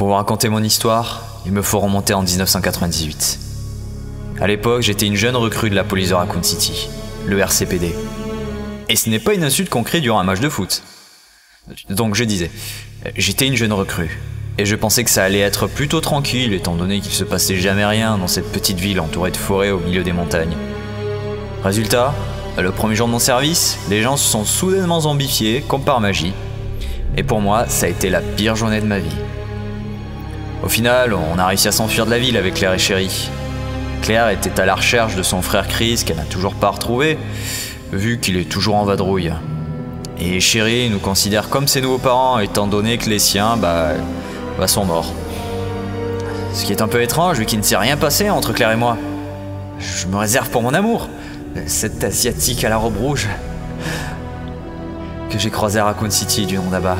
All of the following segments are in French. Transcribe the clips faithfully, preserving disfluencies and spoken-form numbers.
Pour vous raconter mon histoire, il me faut remonter en dix-neuf cent quatre-vingt-dix-huit. À l'époque, j'étais une jeune recrue de la police de Raccoon City, le R C P D. Et ce n'est pas une insulte qu'on crie durant un match de foot. Donc je disais, j'étais une jeune recrue, et je pensais que ça allait être plutôt tranquille étant donné qu'il se passait jamais rien dans cette petite ville entourée de forêts au milieu des montagnes. Résultat, le premier jour de mon service, les gens se sont soudainement zombifiés, comme par magie. Et pour moi, ça a été la pire journée de ma vie. Au final, on a réussi à s'enfuir de la ville avec Claire et Chérie. Claire était à la recherche de son frère Chris, qu'elle n'a toujours pas retrouvé, vu qu'il est toujours en vadrouille. Et Chérie nous considère comme ses nouveaux parents, étant donné que les siens, bah, bah sont morts. Ce qui est un peu étrange, vu qu'il ne s'est rien passé entre Claire et moi. Je me réserve pour mon amour, cette asiatique à la robe rouge, que j'ai croisée à Raccoon City du nom d'Abba.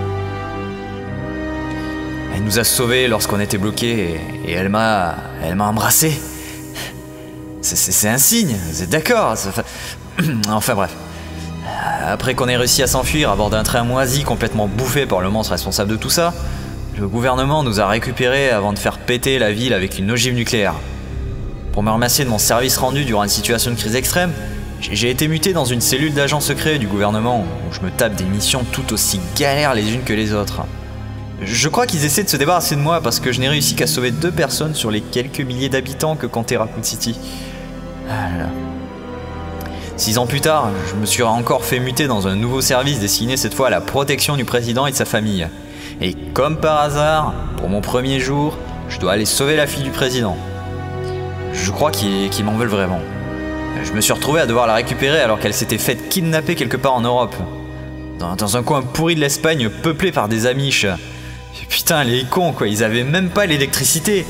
Elle nous a sauvés lorsqu'on était bloqués et, et elle m'a elle m'a embrassé. C'est un signe, vous êtes d'accord? Enfin bref. Après qu'on ait réussi à s'enfuir à bord d'un train moisi complètement bouffé par le monstre responsable de tout ça, le gouvernement nous a récupérés avant de faire péter la ville avec une ogive nucléaire. Pour me remercier de mon service rendu durant une situation de crise extrême, j'ai été muté dans une cellule d'agents secrets du gouvernement où je me tape des missions tout aussi galères les unes que les autres. Je crois qu'ils essaient de se débarrasser de moi parce que je n'ai réussi qu'à sauver deux personnes sur les quelques milliers d'habitants que comptait Raccoon City. Ah là. Six ans plus tard, je me suis encore fait muter dans un nouveau service destiné cette fois à la protection du président et de sa famille. Et comme par hasard, pour mon premier jour, je dois aller sauver la fille du président. Je crois qu'ils qu'ils m'en veulent vraiment. Je me suis retrouvé à devoir la récupérer alors qu'elle s'était faite kidnapper quelque part en Europe. Dans, dans un coin pourri de l'Espagne peuplé par des Amish. Putain, les cons quoi, ils avaient même pas l'électricité.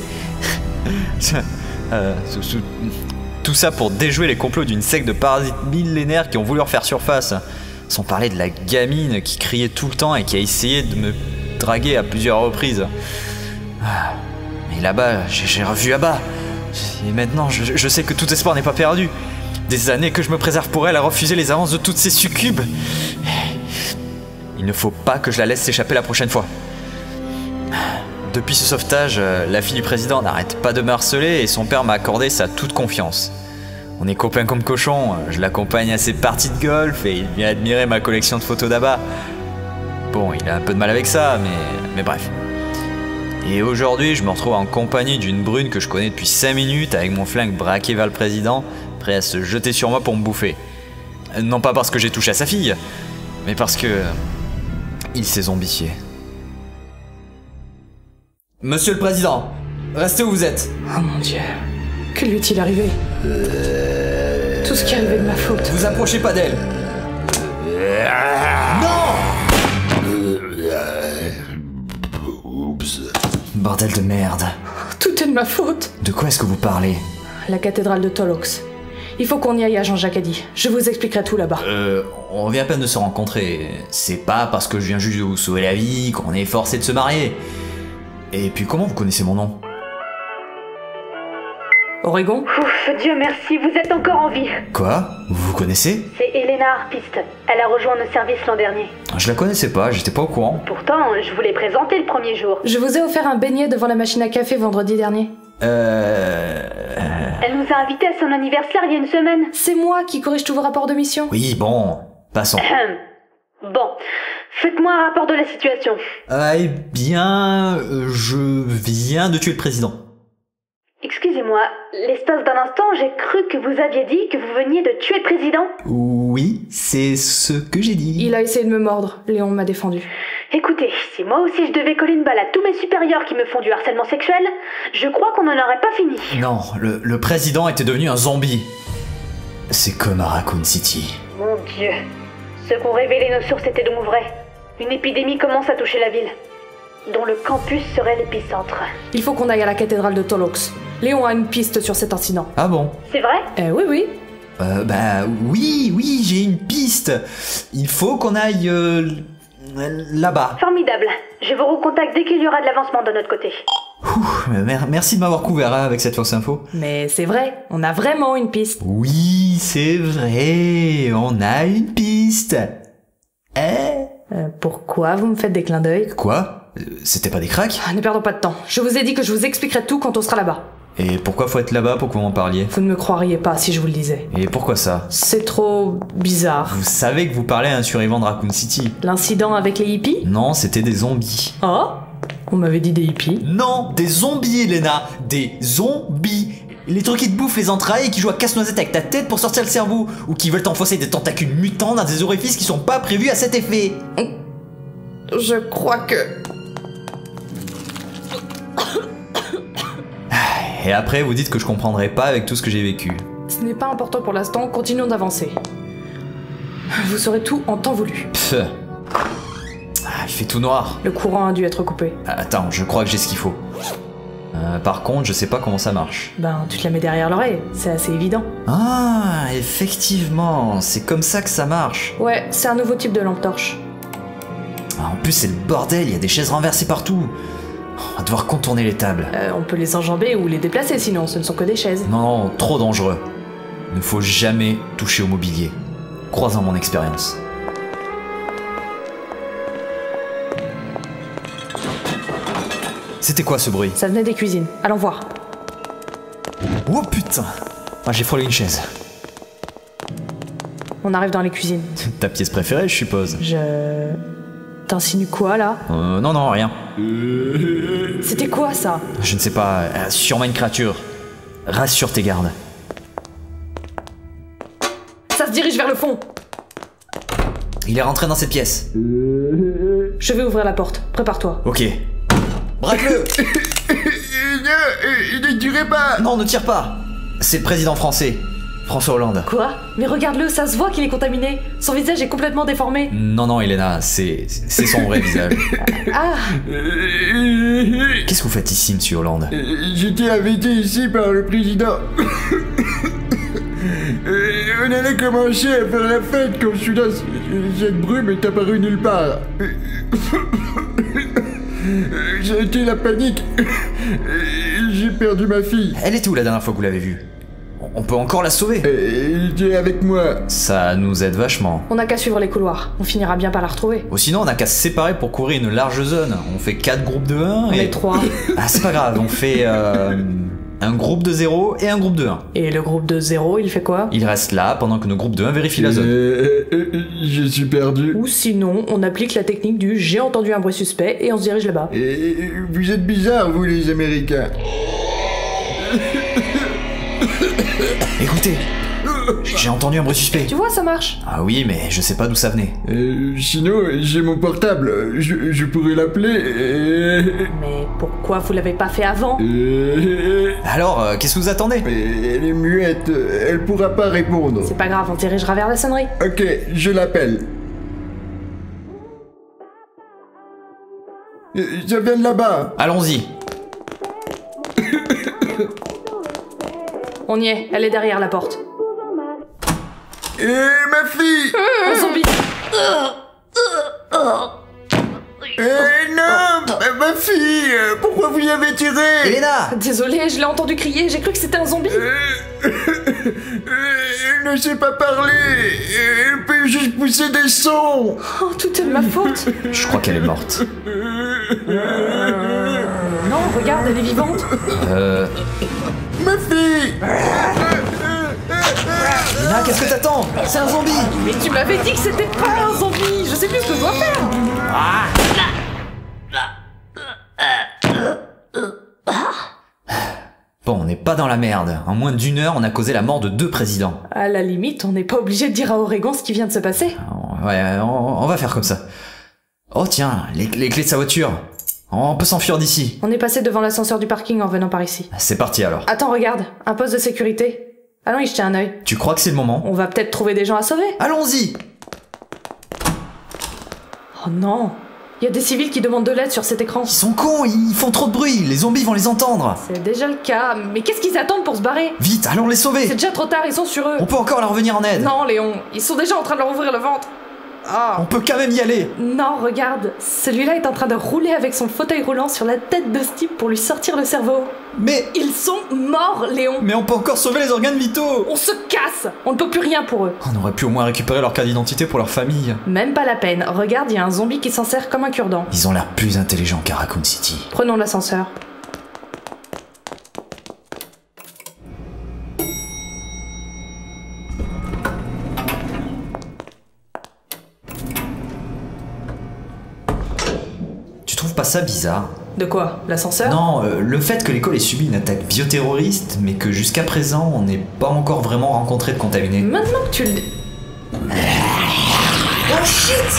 euh, tout ça pour déjouer les complots d'une secte de parasites millénaires qui ont voulu refaire surface. Sans parler de la gamine qui criait tout le temps et qui a essayé de me draguer à plusieurs reprises. Et là-bas, j'ai revu Abba. Et maintenant, je, je sais que tout espoir n'est pas perdu. Des années que je me préserve pour elle à refuser les avances de toutes ces succubes. Il ne faut pas que je la laisse s'échapper la prochaine fois. Depuis ce sauvetage, la fille du président n'arrête pas de me harceler et son père m'a accordé sa toute confiance. On est copains comme cochons, je l'accompagne à ses parties de golf et il vient admirer ma collection de photos d'Abba. Bon, il a un peu de mal avec ça, mais, mais bref. Et aujourd'hui, je me retrouve en compagnie d'une brune que je connais depuis cinq minutes avec mon flingue braqué vers le président, prêt à se jeter sur moi pour me bouffer. Non pas parce que j'ai touché à sa fille, mais parce que... il s'est zombifié. Monsieur le Président, restez où vous êtes. Oh mon Dieu, que lui est-il arrivé? euh... Tout ce qui est arrivé de ma faute. Vous approchez pas d'elle. Non. Oups. Bordel de merde. Tout est de ma faute. De quoi est-ce que vous parlez? La cathédrale de Tolox. Il faut qu'on y aille à Jean-Jacques a dit. Je vous expliquerai tout là-bas. Euh, on vient à peine de se rencontrer. C'est pas parce que je viens juste de vous sauver la vie qu'on est forcé de se marier. Et puis comment vous connaissez mon nom? Oregon? Ouf, Dieu merci, vous êtes encore en vie. Quoi? Vous vous connaissez? C'est Elena Harpiste. Elle a rejoint nos services l'an dernier. Je la connaissais pas, j'étais pas au courant. Pourtant, je vous l'ai présentée le premier jour. Je vous ai offert un beignet devant la machine à café vendredi dernier. Euh... Elle nous a invités à son anniversaire il y a une semaine. C'est moi qui corrige tous vos rapports de mission. Oui, bon, passons. Bon, faites-moi un rapport de la situation. Eh bien, je viens de tuer le président. Excusez-moi, l'espace d'un instant, j'ai cru que vous aviez dit que vous veniez de tuer le président. Oui, c'est ce que j'ai dit. Il a essayé de me mordre, Léon m'a défendu. Écoutez, si moi aussi je devais coller une balle à tous mes supérieurs qui me font du harcèlement sexuel, je crois qu'on n'en aurait pas fini. Non, le, le président était devenu un zombie. C'est comme à Raccoon City. Mon Dieu. Ce qu'ont révélé nos sources était donc vrai. Une épidémie commence à toucher la ville, dont le campus serait l'épicentre. Il faut qu'on aille à la cathédrale de Tolox. Léon a une piste sur cet incident. Ah bon? C'est vrai? Eh oui, oui. Euh, bah oui, oui, j'ai une piste. Il faut qu'on aille euh, là-bas. Formidable. Je vous recontacte dès qu'il y aura de l'avancement de notre côté. Ouh, mer- merci de m'avoir couvert hein, avec cette fausse info. Mais c'est vrai, on a vraiment une piste. Oui, c'est vrai, on a une piste. Eh? Euh, pourquoi vous me faites des clins d'œil? Quoi? Euh, C'était pas des cracks? Ah, ne perdons pas de temps. Je vous ai dit que je vous expliquerai tout quand on sera là-bas. Et pourquoi faut être là-bas pour que vous m'en parliez? Vous ne me croiriez pas si je vous le disais. Et pourquoi ça? C'est trop bizarre. Vous savez que vous parlez à un survivant de Raccoon City? L'incident avec les hippies? Non, c'était des zombies. Oh? On m'avait dit des hippies. Non, des zombies, Elena! Des zombies! Les trucs qui te bouffent les entrailles et qui jouent à casse-noisette avec ta tête pour sortir le cerveau, ou qui veulent t'enfoncer des tentacules mutants dans des orifices qui sont pas prévus à cet effet. Je crois que... Et après, vous dites que je comprendrai pas avec tout ce que j'ai vécu. Ce n'est pas important pour l'instant, continuons d'avancer. Vous saurez tout en temps voulu. Pfff. Ah, il fait tout noir. Le courant a dû être coupé. Attends, je crois que j'ai ce qu'il faut. Euh, par contre, je sais pas comment ça marche. Ben, tu te la mets derrière l'oreille, c'est assez évident. Ah, effectivement, c'est comme ça que ça marche. Ouais, c'est un nouveau type de lampe torche. Ah, en plus, c'est le bordel, il y a des chaises renversées partout. On va devoir contourner les tables. Euh, on peut les enjamber ou les déplacer, sinon ce ne sont que des chaises. Non, non, trop dangereux. Il ne faut jamais toucher au mobilier. Croisant mon expérience. C'était quoi ce bruit? Ça venait des cuisines. Allons voir. Oh putain! Ah, j'ai frôlé une chaise. On arrive dans les cuisines. Ta pièce préférée, je suppose. Je... T'insinues quoi, là? Euh, non, non, rien. C'était quoi, ça? Je ne sais pas, euh, sûrement une créature. Rassure tes gardes. Ça se dirige vers le fond. Il est rentré dans cette pièce. Je vais ouvrir la porte. Prépare-toi. Ok. Braque-le! Il ne tuerait pas! Non, ne tire pas! C'est le président français, François Hollande. Quoi? Mais regarde-le, ça se voit qu'il est contaminé. Son visage est complètement déformé. Non, non, Elena, c'est c'est son vrai visage. Ah! Qu'est-ce que vous faites ici, monsieur Hollande? J'étais invité ici par le président. On allait commencer à faire la fête quand soudain cette brume est apparue nulle part. J'ai été la panique. J'ai perdu ma fille. Elle était où la dernière fois que vous l'avez vue? On peut encore la sauver. Elle était avec moi. Ça nous aide vachement. On n'a qu'à suivre les couloirs. On finira bien par la retrouver. Ou sinon, on a qu'à se séparer pour couvrir une large zone. On fait quatre groupes de un On et... est trois. Ah, c'est pas grave, on fait euh, un groupe de zéro et un groupe de un. Et le groupe de zéro, il fait quoi? Il reste là pendant que nos groupes de un vérifient la zone. Euh, euh, je suis perdu. Ou sinon, on applique la technique du j'ai entendu un bruit suspect et on se dirige là-bas. Et vous êtes bizarres, vous les Américains. Écoutez, j'ai entendu un bruit suspect. Tu vois, ça marche. Ah oui, mais je sais pas d'où ça venait. Euh, sinon, j'ai mon portable. Je, je pourrais l'appeler. et- Mais pourquoi vous l'avez pas fait avant? et- Alors, euh, qu'est-ce que vous attendez? Mais elle est muette. Elle pourra pas répondre. C'est pas grave, on dirigera vers la sonnerie. Ok, je l'appelle. Euh, Ça vient de là-bas. Allons-y. On y est, elle est derrière la porte. Et ma fille. Un zombie! Eh non, ma- ma fille. Pourquoi vous y avez tiré? Elena! Désolée, je l'ai entendu crier, j'ai cru que c'était un zombie. Euh, Elle ne sait pas parler. Elle peut juste pousser des sons. Oh, tout est de ma faute. Je crois qu'elle est morte. Non, regarde, elle est vivante. Euh... Ma fille. Elena, qu'est-ce que t'attends? C'est un zombie! Mais tu m'avais dit que c'était pas un zombie. Je sais plus ce que je dois faire. Bon, on n'est pas dans la merde. En moins d'une heure, on a causé la mort de deux présidents. À la limite, on n'est pas obligé de dire à Oregon ce qui vient de se passer. Ouais, on, on va faire comme ça. Oh tiens, les, les clés de sa voiture. On peut s'enfuir d'ici. On est passé devant l'ascenseur du parking en venant par ici. C'est parti alors. Attends, regarde, un poste de sécurité. Allons y jeter un œil. Tu crois que c'est le moment? On va peut-être trouver des gens à sauver. Allons-y! Oh non, il y a des civils qui demandent de l'aide sur cet écran. Ils sont cons, ils font trop de bruit, les zombies vont les entendre. C'est déjà le cas, mais qu'est-ce qu'ils attendent pour se barrer? Vite, allons les sauver. C'est déjà trop tard, ils sont sur eux. On peut encore leur venir en aide. Non, Léon, ils sont déjà en train de leur ouvrir le ventre. Ah. On peut quand même y aller. Non, regarde, celui-là est en train de rouler avec son fauteuil roulant sur la tête de Steve pour lui sortir le cerveau. Mais... Ils sont morts, Léon. Mais on peut encore sauver les organes vitaux. On se casse. On ne peut plus rien pour eux. On aurait pu au moins récupérer leur carte d'identité pour leur famille. Même pas la peine. Regarde, il y a un zombie qui s'en sert comme un cure-dent. Ils ont l'air plus intelligents qu'à Raccoon City. Prenons l'ascenseur. Tu trouves pas ça bizarre? De quoi? L'ascenseur? Non, euh, le fait que l'école ait subi une attaque bioterroriste, mais que jusqu'à présent on n'ait pas encore vraiment rencontré de contaminés. Maintenant que tu le... Oh shit!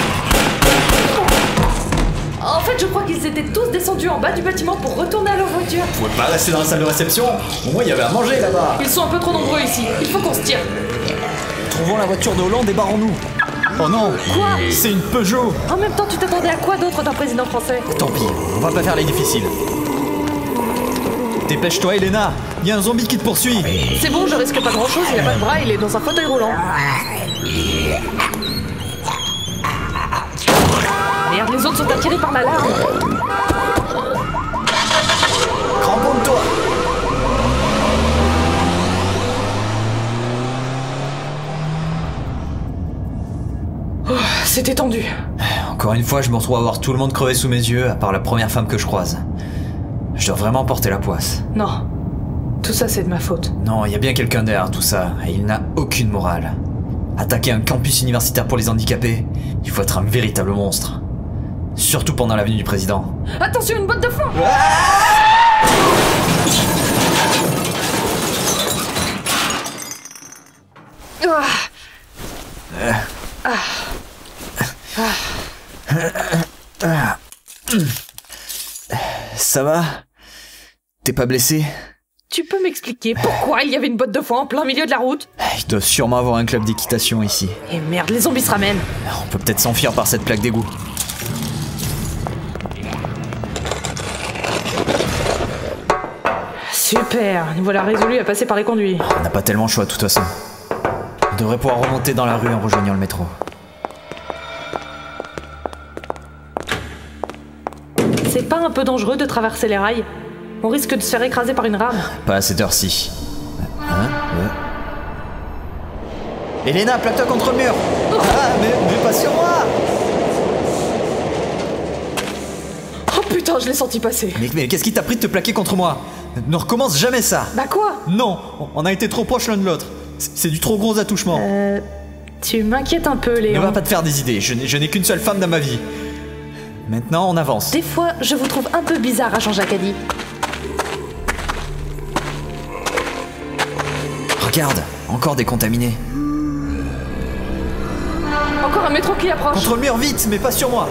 En fait, je crois qu'ils étaient tous descendus en bas du bâtiment pour retourner à leur voiture. Vous pouvez pas rester dans la salle de réception? Au moins il y avait à manger là-bas. Ils sont un peu trop nombreux ici. Il faut qu'on se tire. Trouvons la voiture de Hollande et barrons-nous. Oh non! Quoi? C'est une Peugeot! En même temps, tu t'attendais à quoi d'autre d'un président français? Tant pis, on va pas faire les difficiles. Dépêche-toi, Elena! Il y a un zombie qui te poursuit! C'est bon, je risque pas grand-chose, il a pas de bras, il est dans un fauteuil roulant. Merde, les autres sont attirés par l'alarme. Cramponne-toi! Oh, c'était tendu. Encore une fois, je me retrouve à voir tout le monde crever sous mes yeux, à part la première femme que je croise. Je dois vraiment porter la poisse. Non. Tout ça, c'est de ma faute. Non, il y a bien quelqu'un derrière tout ça, et il n'a aucune morale. Attaquer un campus universitaire pour les handicapés, il faut être un véritable monstre. Surtout pendant la venue du président. Attention, une botte de foin! Ah. Ah. Ça va? T'es pas blessé? Tu peux m'expliquer pourquoi il y avait une botte de foin en plein milieu de la route? Ils doivent sûrement avoir un club d'équitation ici. Et merde, les zombies se ramènent. On peut peut-être s'enfuir par cette plaque d'égout. Super, nous voilà résolus à passer par les conduits. On n'a pas tellement le choix de toute façon. On devrait pouvoir remonter dans la rue en rejoignant le métro. C'est pas un peu dangereux de traverser les rails? On risque de se faire écraser par une rame. Pas à cette heure-ci. Hein? Ouais. Elena, plaque-toi contre le mur! Oh. Ah, mais, mais pas sur moi! Oh putain, je l'ai senti passer. Mais, mais qu'est-ce qui t'a pris de te plaquer contre moi? Ne recommence jamais ça! Bah quoi? Non, on a été trop proches l'un de l'autre. C'est du trop gros attouchement. Euh... Tu m'inquiètes un peu, Léon. Ne va pas te faire des idées, je n'ai, je n'ai qu'une seule femme dans ma vie. Maintenant, on avance. Des fois, je vous trouve un peu bizarre à Jean-Jacques Addy. Regarde, encore des contaminés. Encore un métro qui approche. Contre le mur, vite, mais pas sur moi.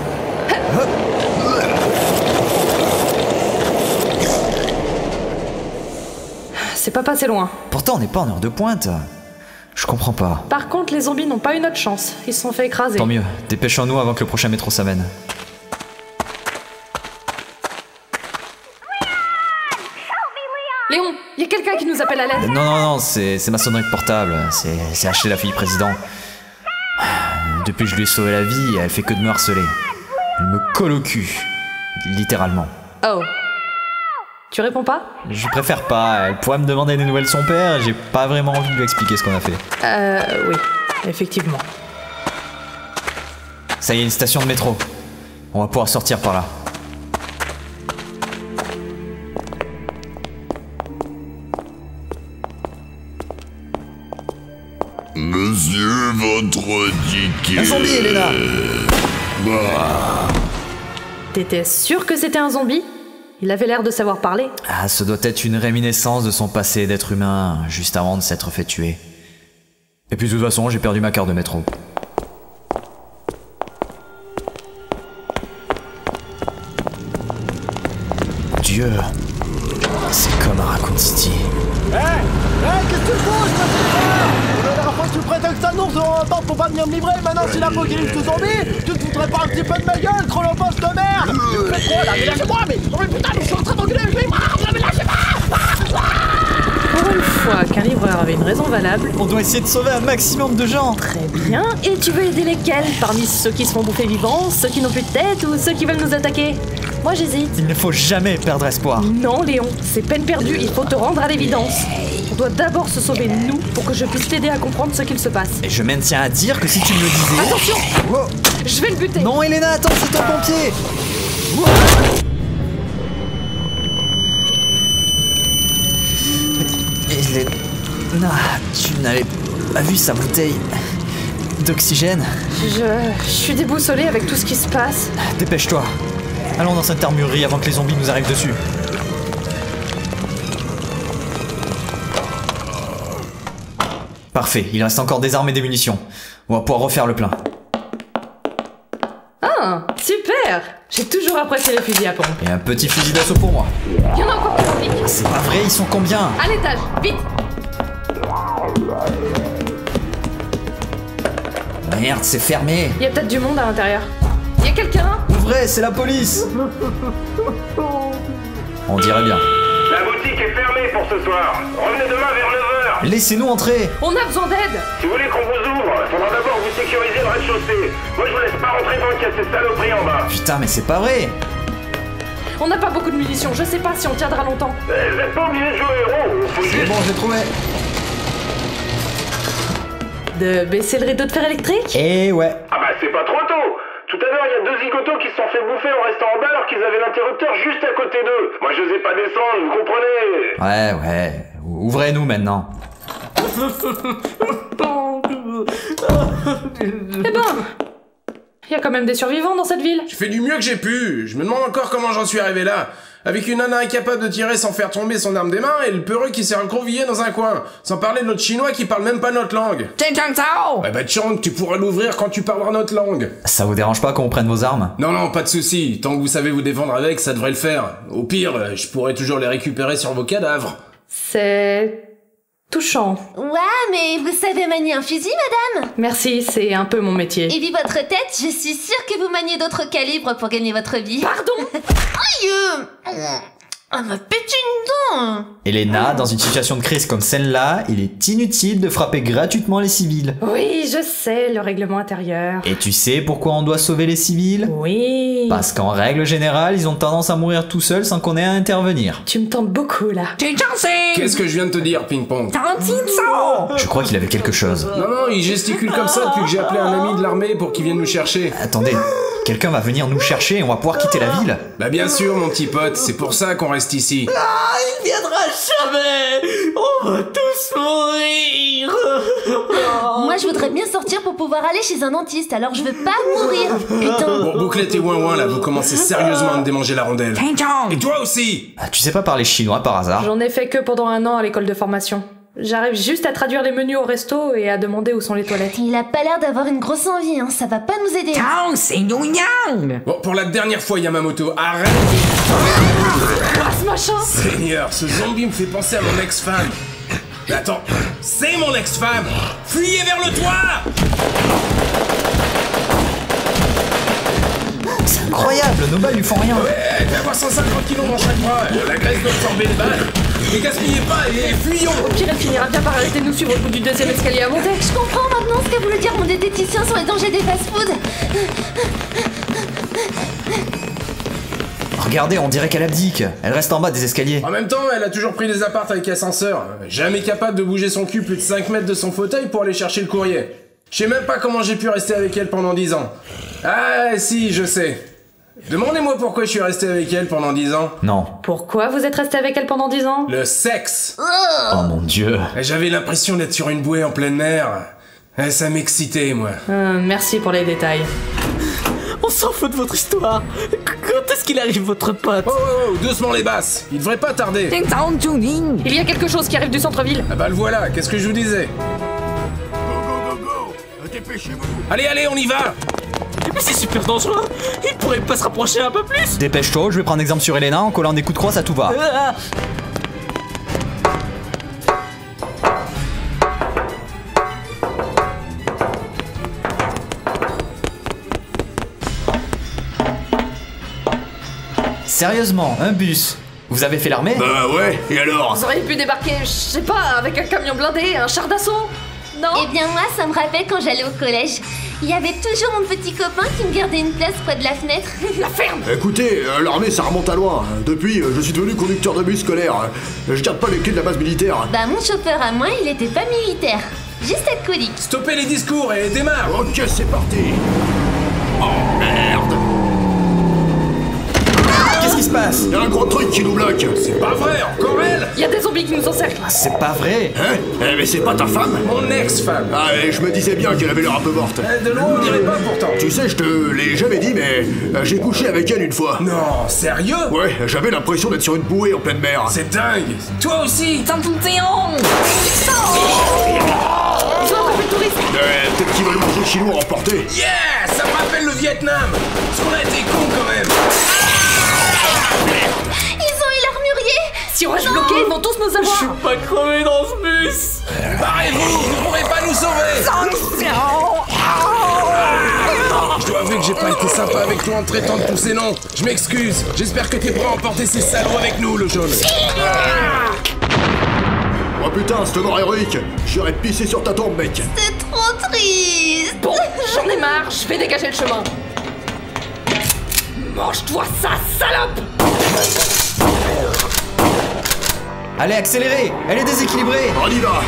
C'est pas passé loin. Pourtant, on n'est pas en heure de pointe. Je comprends pas. Par contre, les zombies n'ont pas eu notre chance. Ils se sont fait écraser. Tant mieux, dépêchons-nous avant que le prochain métro s'amène. Léon, il y a quelqu'un qui nous appelle à l'aide. Non, non, non, c'est c'est ma sonnerie portable. C'est c'est Ashley, la fille du président. Depuis que je lui ai sauvé la vie, elle fait que de me harceler. Elle me colle au cul. Littéralement. Oh. Tu réponds pas? Je préfère pas. Elle pourrait me demander des nouvelles de son père. J'ai pas vraiment envie de lui expliquer ce qu'on a fait. Euh, oui. Effectivement. Ça y est, une station de métro. On va pouvoir sortir par là. Monsieur, votre ticket. Un zombie, Elena! Bah. T'étais sûr que c'était un zombie? Il avait l'air de savoir parler. Ah, ce doit être une réminiscence de son passé d'être humain, juste avant de s'être fait tuer. Et puis de toute façon, j'ai perdu ma carte de métro. Dieu, c'est comme à Raccoon City. Hé hey, hey, qu'est-ce que tu fous, espèce de La dernière fois, tu prétextes un ours devant ma porte pour pas venir me livrer, maintenant c'est l'apocalypse de zombies. Tu te foutrais pas un petit peu de ma gueule, chronopost de merde. Tu fais quoi là? Mais lâchez-moi, mais... Oh mais putain, mais je suis en train d'engueuler, je vais... Mais lâchez-moi. Pour une fois qu'un livreur avait une raison valable. On doit essayer de sauver un maximum de gens. Très bien. Et tu veux aider lesquels? Parmi ceux qui se font bouffer vivants, ceux qui n'ont plus de tête ou ceux qui veulent nous attaquer? Moi j'hésite. Il ne faut jamais perdre espoir. Non Léon, c'est peine perdue, il faut te rendre à l'évidence. On doit d'abord se sauver nous pour que je puisse t'aider à comprendre ce qu'il se passe. Et je maintiens à dire que si tu me le disais... Attention! Oh. Je vais le buter. Non Elena, attends, c'est un pompier. Elena, tu n'avais pas vu sa bouteille d'oxygène? Je... je suis déboussolée avec tout ce qui se passe. Dépêche-toi. Allons dans cette armurerie avant que les zombies nous arrivent dessus. Parfait, il reste encore des armes et des munitions. On va pouvoir refaire le plein. Ah, super! J'ai toujours apprécié les fusils à pompe. Et un petit fusil d'assaut pour moi. Il y en a encore qui compliquent. C'est pas vrai, ils sont combien? À l'étage, vite! Merde, c'est fermé. Il y a peut-être du monde à l'intérieur. Il y a quelqu'un? Ouvrez, c'est la police. On dirait bien. La boutique est fermée pour ce soir. Revenez demain vers neuf heures. Laissez-nous entrer. On a besoin d'aide! Si vous voulez qu'on vous ouvre, il faudra d'abord vous sécuriser le rez-de-chaussée. Moi, je vous laisse pas rentrer tant qu'il y a ces saloperies en bas. Putain, mais c'est pas vrai. On n'a pas beaucoup de munitions, je sais pas si on tiendra longtemps. Euh, Vous êtes pas obligé de jouer héros. Faut C'est juste... bon, j'ai trouvé. De baisser le rideau de fer électrique? Eh ouais. Ah bah c'est pas trop tôt. Tout à l'heure, il y a deux zigotos qui se sont fait bouffer en restant en bas alors qu'ils avaient l'interrupteur juste à côté d'eux. Moi, je osais pas descendre, vous comprenez? Ouais, ouais. Ouvrez-nous maintenant. Eh ben, il y a quand même des survivants dans cette ville. J'ai fait du mieux que j'ai pu. Je me demande encore comment j'en suis arrivé là. Avec une nana incapable de tirer sans faire tomber son arme des mains et le peureux qui s'est recroquevillé dans un coin. Sans parler de notre chinois qui parle même pas notre langue. Ouais bah Chang, tu pourras l'ouvrir quand tu parleras notre langue. Ça vous dérange pas qu'on prenne vos armes? Non non, pas de souci. Tant que vous savez vous défendre avec, ça devrait le faire. Au pire, je pourrais toujours les récupérer sur vos cadavres. C'est... touchant. Ouais, mais vous savez manier un fusil, madame? Merci, c'est un peu mon métier. Et vu votre tête, je suis sûre que vous maniez d'autres calibres pour gagner votre vie. Pardon? Aïe euh... Elle m'a pété une dent. Elena, dans une situation de crise comme celle-là, il est inutile de frapper gratuitement les civils. Oui, je sais, le règlement intérieur. Et tu sais pourquoi on doit sauver les civils? Oui. Parce qu'en règle générale, ils ont tendance à mourir tout seuls sans qu'on ait à intervenir. Tu me tentes beaucoup, là. Qu'est-ce que je viens de te dire, ping-pong? Je crois qu'il avait quelque chose. Non non, il gesticule comme ça depuis que j'ai appelé un ami de l'armée pour qu'il vienne nous chercher. Attendez, quelqu'un va venir nous chercher et on va pouvoir quitter la ville? Bah bien sûr, mon petit pote, c'est pour ça qu'on reste ici. Ah, il viendra jamais. On va tous mourir. Moi, je voudrais bien sortir pour pouvoir aller chez un dentiste, alors je veux pas mourir. Putain. Bon, Bouclette et Ouin-Ouin, là, vous commencez sérieusement à me démanger la rondelle. Et toi aussi. Ah, tu sais pas parler chinois par hasard? J'en ai fait que pendant un an à l'école de formation. J'arrive juste à traduire les menus au resto et à demander où sont les toilettes. Il a pas l'air d'avoir une grosse envie, hein. Ça va pas nous aider. Bon, pour la dernière fois, Yamamoto, arrête. Ah, ce machin! Seigneur, ce zombie me fait penser à mon ex-femme. Mais attends, c'est mon ex-femme. Fuyez vers le toit. C'est incroyable, nos balles lui font rien. Ouais, elle doit avoir cent cinquante kilos dans chaque bras. La graisse doit absorber les balles. Ne gaspillez pas et fuyons. Au pire, elle finira bien par arrêter de nous suivre au bout du deuxième escalier à monter. Je comprends maintenant ce qu'a voulu dire mon diététicien sur les dangers des fast-food. Regardez, on dirait qu'elle abdique. Elle reste en bas des escaliers. En même temps, elle a toujours pris des apparts avec ascenseur. Jamais capable de bouger son cul plus de cinq mètres de son fauteuil pour aller chercher le courrier. Je sais même pas comment j'ai pu rester avec elle pendant dix ans. Ah si, je sais. Demandez-moi pourquoi je suis resté avec elle pendant dix ans. Non. Pourquoi vous êtes resté avec elle pendant dix ans? Le sexe. Oh mon dieu. J'avais l'impression d'être sur une bouée en pleine mer. Eh, ça m'excitait, moi. Euh, merci pour les détails. On s'en fout de votre histoire. Quand est-ce qu'il arrive, votre pote? Oh, oh, oh, doucement les basses. Il devrait pas tarder. Il y a quelque chose qui arrive du centre-ville. Ah bah le voilà, qu'est-ce que je vous disais? Go, go, go, go. Dépêchez-vous. Allez, allez, on y va. Mais c'est super dangereux. Il pourrait pas se rapprocher un peu plus. Dépêche-toi, je vais prendre exemple sur Elena, en collant des coups de crosse à tout va. Ah. Sérieusement, un bus. Vous avez fait l'armée? Bah ouais, et alors? Vous auriez pu débarquer, je sais pas, avec un camion blindé, un char d'assaut? Non? Eh bien moi, ça me rappelle quand j'allais au collège. Il y avait toujours mon petit copain qui me gardait une place près de la fenêtre. La ferme! Écoutez, euh, l'armée ça remonte à loin. Depuis, euh, je suis devenu conducteur de bus scolaire. Euh, Je garde pas les clés de la base militaire. Bah mon chauffeur à moi, il était pas militaire. Juste alcoolique. Stoppez les discours et démarre. Ok, c'est parti. Oh merde. Qu'est-ce qui se passe? Y'a un gros truc qui nous bloque. C'est pas vrai, encore elle. Il y a des zombies qui nous encerclent! Ah, c'est pas vrai. Hein? Eh mais c'est pas ta femme? Mon ex-femme. Ah, et je me disais bien qu'elle avait l'air un peu morte. Eh, De loin, on dirait pas pourtant. Tu sais, je te l'ai jamais dit, mais euh, j'ai couché avec elle une fois. Non, sérieux? Ouais, j'avais l'impression d'être sur une bouée en pleine mer. C'est dingue. Toi aussi. Ils ont attrapé le touriste! Euh, peut-être qu'ils veulent manger chinois emporté. Yeah, ça me rappelle le Vietnam. Parce qu'on a été cons quand même. Ils ont eu l'armurier. Si on reste bloqué, ils vont tous nous avoir! Je suis pas crevé dans ce bus! Barrez-vous, vous pourrez pas nous sauver. Je dois avouer que j'ai pas été sympa avec toi en te traitant de tous ces noms. Je m'excuse. J'espère que t'es prêt à emporter ces salauds avec nous, le jaune. Oh putain, cette mort héroïque. J'irais pisser sur ta tombe, mec. C'est trop triste. Bon, j'en ai marre, je vais dégager le chemin. Mange-toi ça, salope! Allez, accélérez. Elle est déséquilibrée. On y va.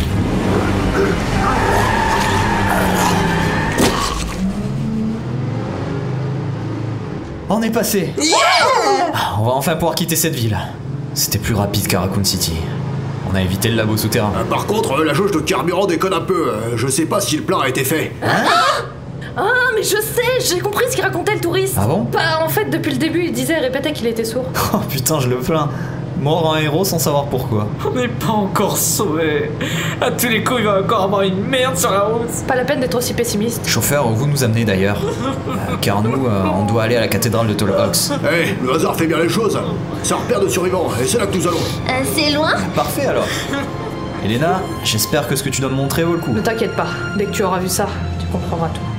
On est passé. Ah, on va enfin pouvoir quitter cette ville. C'était plus rapide qu'à Raccoon City. On a évité le labo souterrain. Euh, par contre, euh, la jauge de carburant déconne un peu. Euh, je sais pas si le plein a été fait. Ah, mais je sais, j'ai compris ce qu'il racontait le touriste! Ah bon? Bah, en fait, depuis le début, il disait et répétait qu'il était sourd. Oh putain, je le plains. Mort en héros sans savoir pourquoi. On n'est pas encore sauvés. À tous les coups, il va encore avoir une merde sur la route. Pas la peine d'être aussi pessimiste. Chauffeur, où vous nous amenez d'ailleurs? Euh, car nous, euh, on doit aller à la cathédrale de Tolhox. Eh, le hasard fait bien les choses. C'est un repère de survivants, et c'est là que nous allons. Euh, c'est loin? Parfait alors. Elena, j'espère que ce que tu dois me montrer vaut le coup. Ne t'inquiète pas, dès que tu auras vu ça, tu comprendras tout.